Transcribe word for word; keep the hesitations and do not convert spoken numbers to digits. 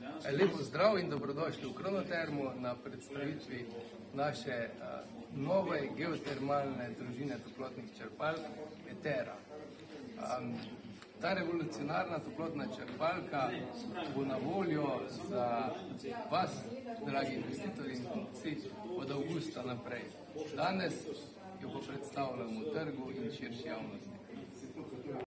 Lep pozdrav in dobrodošli v Kronotermu na predstavitvi naše uh, nove geotermalne družine toplotnih črpalk Etera. Um, ta revolucionarna toplotna črpalka bo na voljo za vas, dragi investitorji in kupci, od avgusta naprej. Danes jo pa predstavljamo trgu in širši javnosti.